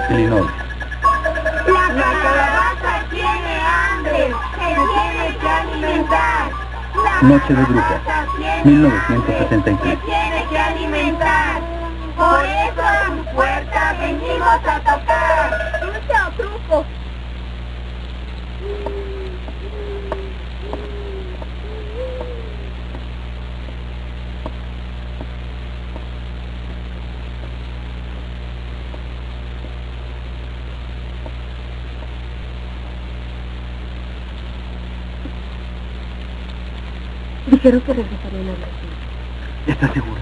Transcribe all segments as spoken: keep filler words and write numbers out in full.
Illinois. La calabaza tiene hambre, se tiene que alimentar. La Noche de brujas, calabaza tiene mil novecientos setenta y hambre, tres. se tiene que alimentar. Por eso a tu puerta venimos a tocar. Dulce o truco. Dijeron que regresarían a Brasil. ¿Estás segura?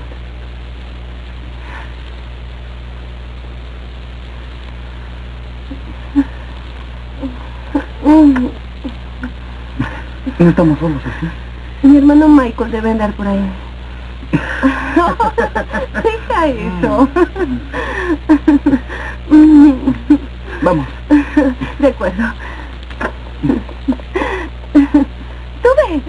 No estamos solos, ¿sí? Mi hermano Michael debe andar por ahí. Deja eso. Vamos. De acuerdo. Tú ve.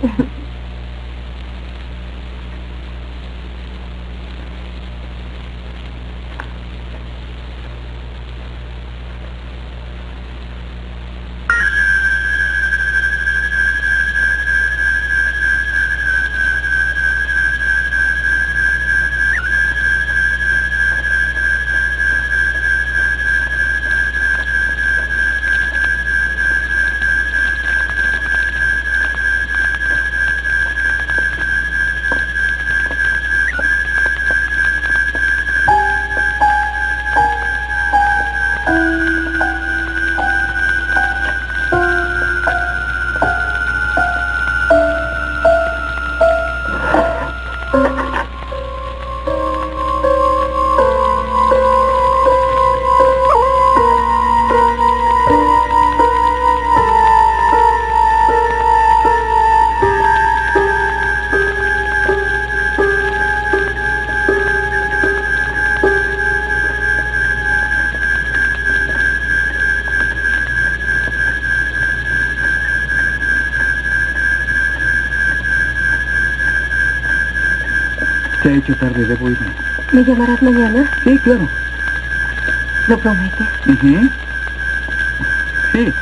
Se ha hecho tarde, debo irme. ¿Me llamarás mañana? Sí, claro. ¿Lo prometes? Ujú. Sí.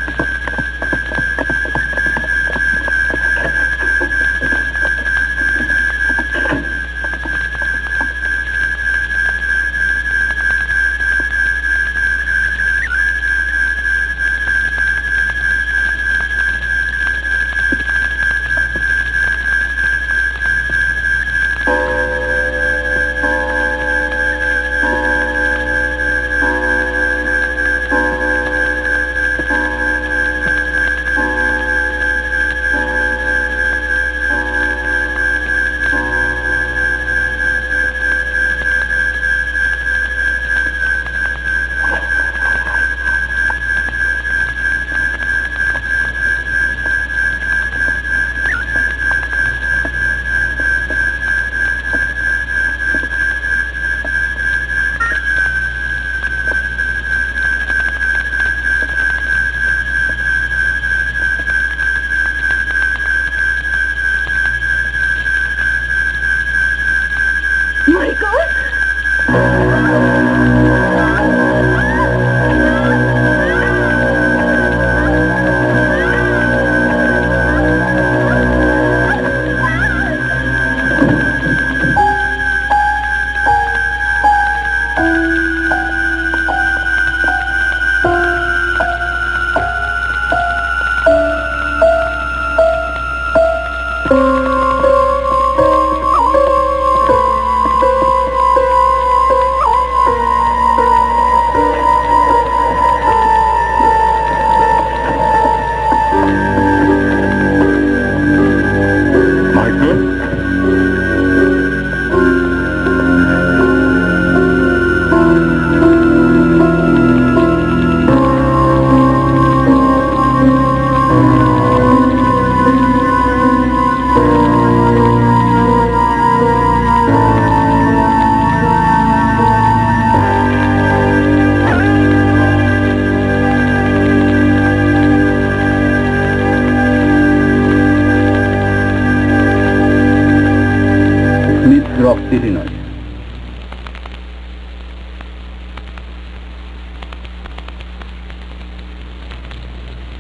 Illinois.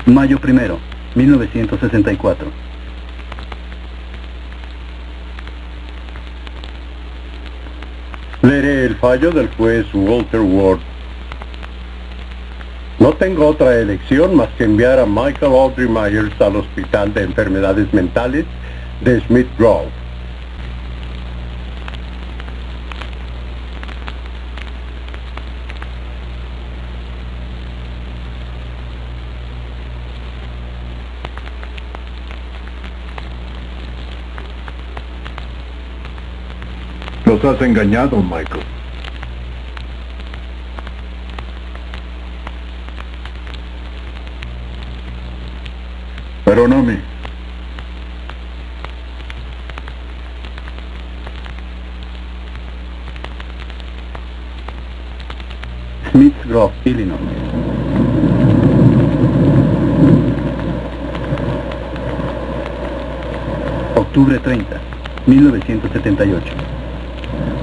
Mayo primero, mil novecientos sesenta y cuatro. Leeré el fallo del juez Walter Ward. No tengo otra elección más que enviar a Michael Audrey Myers al Hospital de Enfermedades Mentales de Smith Grove. Los has engañado, Michael. Perdóname. Smith Grove, Illinois. Octubre treinta, mil novecientos setenta y ocho.